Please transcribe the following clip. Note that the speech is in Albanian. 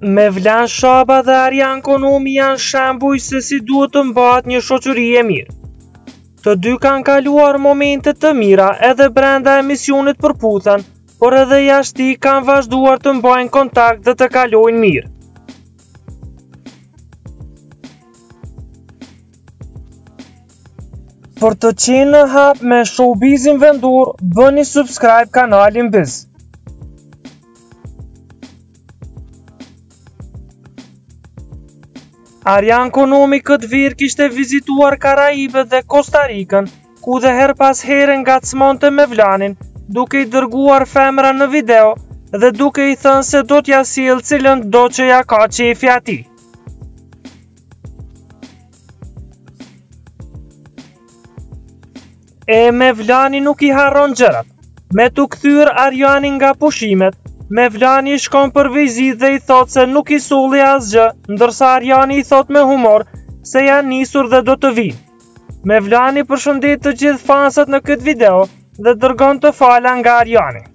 Mevlan Shaba dhe Arjan Konomi janë shembuj se si duhet të mbahet një shoqëri e mirë. Të dy kanë kaluar momente të mira edhe brenda emisionit përputhen, por edhe jashtë tij kanë vazhduar të mbajnë kontakt dhe të kalojnë mirë. Për të qenë në hap me showbizin vendor, bëni subscribe kanalin Biz. Arjan Konomi këtë virë kishte vizituar Karaibët dhe Kosta Rikën, ku dhe her pas here ngacmonte Mevlanin, duke i dërguar femra në video dhe duke i thënë se do t'ja sjellë cilën do që ja ka qefi atij. Mevlani nuk i harron gjërat. Me t'u kthyer Arjanin nga pushimet, Mevlani shkon për vizitë dhe i thot se nuk i solli asgjë, ndërsa Arjani i thot me humor se janë nisur dhe do të vinë. Mevlani përshëndet të gjithë fansat në këtë video dhe dërgon të fala nga Arjani.